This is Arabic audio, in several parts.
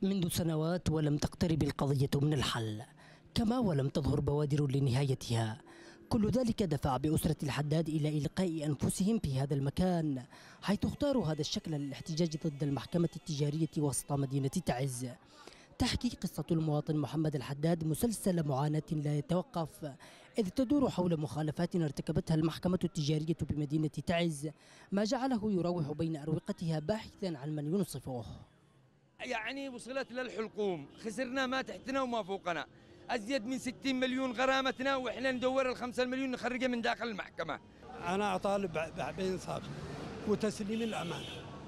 منذ سنوات ولم تقترب القضية من الحل، كما ولم تظهر بوادر لنهايتها. كل ذلك دفع بأسرة الحداد إلى إلقاء أنفسهم في هذا المكان، حيث اختاروا هذا الشكل للاحتجاج ضد المحكمة التجارية وسط مدينة تعز. تحكي قصة المواطن محمد الحداد مسلسل معاناة لا يتوقف، إذ تدور حول مخالفات ارتكبتها المحكمة التجارية بمدينة تعز، ما جعله يراوح بين أروقتها باحثا عن من ينصفه. يعني وصلت للحلقوم، خسرنا ما تحتنا وما فوقنا، أزيد من 60 مليون غرامتنا، وإحنا ندور ال5 مليون نخرجها من داخل المحكمة. أنا أطالب بإنصاف وتسليم الأمانة،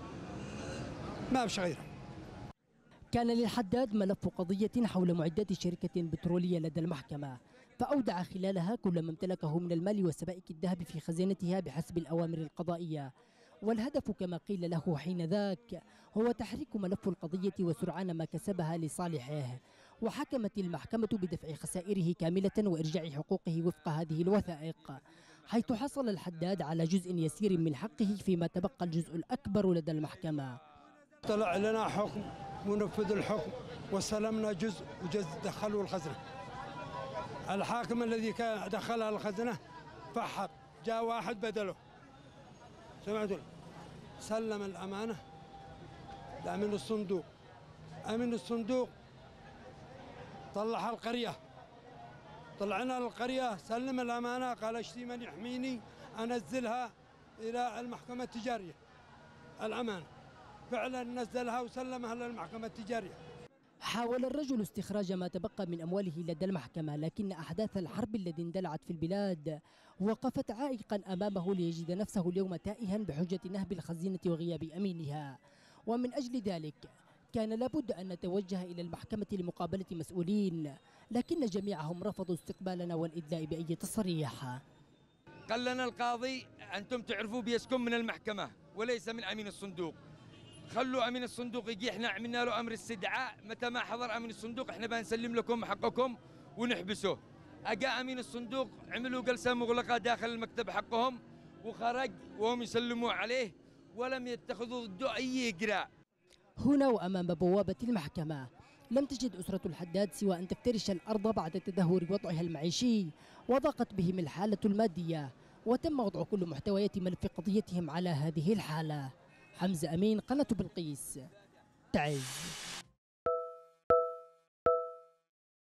ما فيش غيره. كان للحداد ملف قضية حول معدات شركة بترولية لدى المحكمة، فأودع خلالها كل ما امتلكه من المال وسبائك الذهب في خزانتها بحسب الأوامر القضائية. والهدف كما قيل له حينذاك هو تحريك ملف القضية وسرعان ما كسبها لصالحه. وحكمت المحكمة بدفع خسائره كاملة وإرجاع حقوقه وفق هذه الوثائق، حيث حصل الحداد على جزء يسير من حقه، فيما تبقى الجزء الأكبر لدى المحكمة. طلع لنا حكم ونفذ الحكم واستلمنا جزء وجزء دخلوا الخزنة. الحاكم الذي كان دخلها الخزنة فحط، جاء واحد بدله، سمعتوا، سلم الأمانة لأمين الصندوق. أمين الصندوق طلعها القرية، طلعنا القرية، سلم الأمانة، قال اشتي من يحميني أنزلها إلى المحكمة التجارية. الأمانة فعلا نزلها وسلمها للمحكمة التجارية. حاول الرجل استخراج ما تبقى من أمواله لدى المحكمة، لكن أحداث الحرب التي اندلعت في البلاد وقفت عائقا أمامه ليجد نفسه اليوم تائها بحجة نهب الخزينة وغياب أمينها. ومن أجل ذلك كان لابد أن نتوجه إلى المحكمة لمقابلة مسؤولين، لكن جميعهم رفضوا استقبالنا والإدلاء بأي تصريح. قال لنا القاضي أنتم تعرفوا بيسكن من المحكمة وليس من أمين الصندوق، خلوا أمين الصندوق يجي، احنا عملنا له أمر استدعاء، متى ما حضر أمين الصندوق احنا بنسلم لكم حقكم ونحبسه. أجا أمين الصندوق عملوا جلسة مغلقة داخل المكتب حقهم وخرج وهم يسلموا عليه ولم يتخذوا ضده أي إجراء. هنا وأمام بوابة المحكمة لم تجد أسرة الحداد سوى أن تفترش الأرض بعد تدهور وضعها المعيشي، وضاقت بهم الحالة المادية، وتم وضع كل محتويات ملف قضيتهم على هذه الحالة. حمزة أمين، قناة بلقيس، تعز.